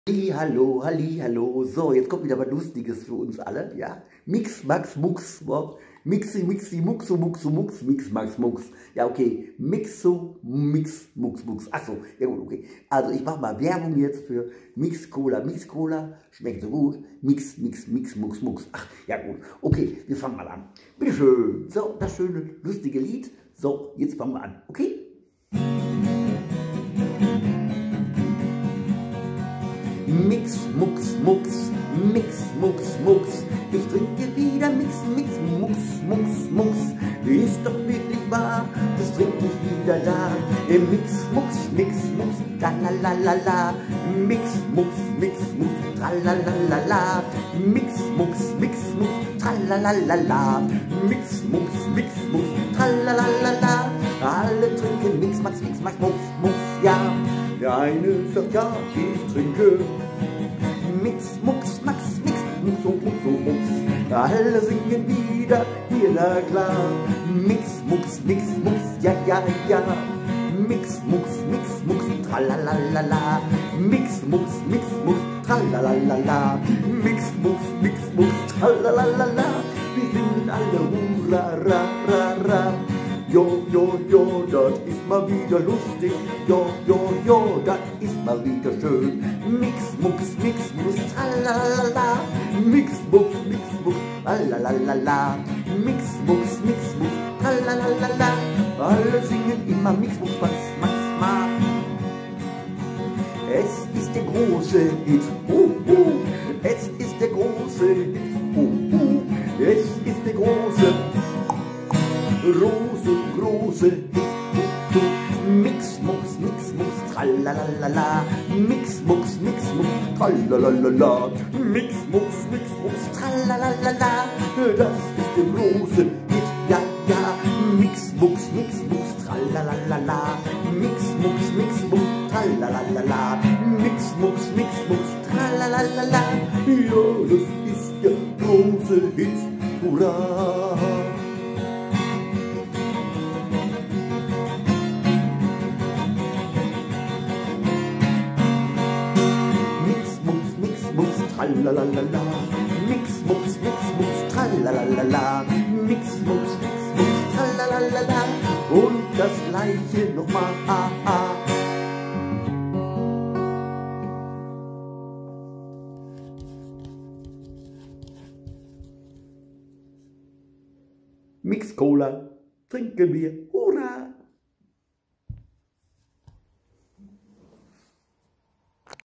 Hallo, hallo. So, jetzt kommt wieder was Lustiges für uns alle, ja? Mix, Max, Mux, Mixi, Mixi, Muxu, Muxu, Mux, Mix, Max, Mux. Ja, okay. Mixu, Mix, Mux, Mux. Achso, ja gut, okay. Also ich mache mal Werbung jetzt für Mix Cola. Mix Cola schmeckt so gut. Mix, Mux, Mux. Ach, ja gut. Okay, wir fangen mal an. Bitteschön. So, das schöne, lustige Lied. So, jetzt fangen wir an, okay? Mix, Mux, Mux, Mix, Mux, Mux. Ich trinke wieder Mix, Mux, Mux. Ist doch wirklich wahr, das trinke ich wieder da. Mix, Mux, tralalala. Mix, Mux, tralalala. Mix, Mux, tralalala. Mix, Mux, tralalala. Alle trinken Mix, Max, Mux, ja. Der eine sagt ja, ich trinke Mix, Mux, Max, Mux. Alle singen wieder, hier na klar. Mix, Mux, ja. Mix, Mux, tralalala. Mix, Mux, tralalala. Mix, Mux, tralalala. Wir singen alle hurra. Jo, das ist mal wieder lustig. Jo, das ist mal wieder schön. Mix, Mux, tralalala. Mix, Mux, lalalala. Mix, Mux, tralalala. Alle singen immer Mix, Mux, Max. Es ist der große Hit. Es ist der große Hit. Es ist der große große Hit. Mix, Mux, tralalala. Mix, Mux, tralalala. Mix, Mux, tralalala. Das ist der große Hit, ja. Mix, Mux, tralalala. Mix, Mux, tralalala. Mix, Mux, tralalala. Ja, das ist der große Hit, hurra. Tralalala. Mix, Mux, tralalala. Mix, Mux, tralalala. Und das gleiche nochmal, Mix Cola, trinken wir.